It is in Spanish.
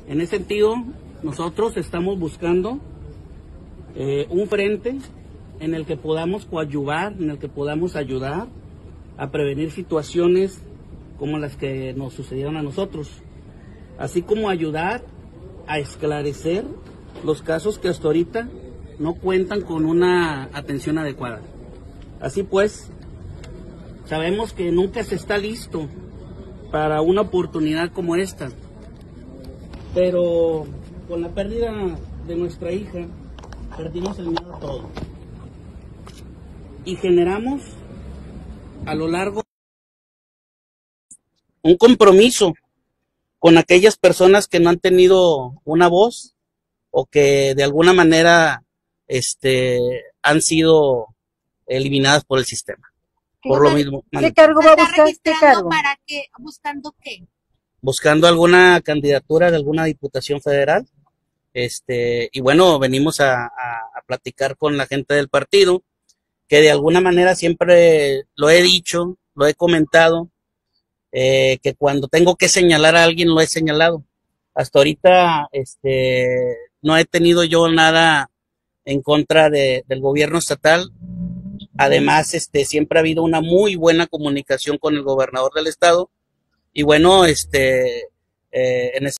En ese sentido, nosotros estamos buscando un frente en el que podamos coadyuvar, en el que podamos ayudar a prevenir situaciones como las que nos sucedieron a nosotros, así como ayudar a esclarecer los casos que hasta ahorita no cuentan con una atención adecuada. Así pues, sabemos que nunca se está listo para una oportunidad como esta, pero con la pérdida de nuestra hija, perdimos el miedo a todo. Y generamos a lo largo un compromiso con aquellas personas que no han tenido una voz o que de alguna manera han sido eliminadas por el sistema. Por lo mismo. ¿Qué cargo va a buscar? ¿Qué cargo? ¿Para qué? ¿Buscando qué? Buscando alguna candidatura de alguna diputación federal. Y bueno, venimos a platicar con la gente del partido, que de alguna manera siempre lo he dicho, lo he comentado, que cuando tengo que señalar a alguien lo he señalado. Hasta ahorita no he tenido yo nada en contra del gobierno estatal. Además, siempre ha habido una muy buena comunicación con el gobernador del estado. Y bueno, en